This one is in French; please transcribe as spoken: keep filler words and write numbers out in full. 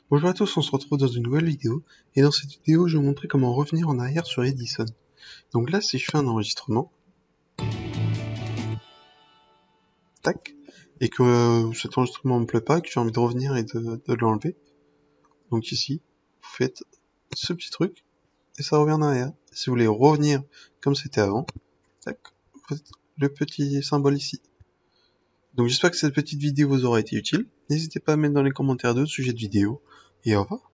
Bonjour à tous, on se retrouve dans une nouvelle vidéo, et dans cette vidéo je vais vous montrer comment revenir en arrière sur Edison. Donc là si je fais un enregistrement, tac, et que euh, cet enregistrement me plaît pas, que j'ai envie de revenir et de, de l'enlever, donc ici, vous faites ce petit truc, et ça revient en arrière. Si vous voulez revenir comme c'était avant, tac, vous faites le petit symbole ici. Donc j'espère que cette petite vidéo vous aura été utile, n'hésitez pas à mettre dans les commentaires d'autres sujets de vidéo, et au revoir.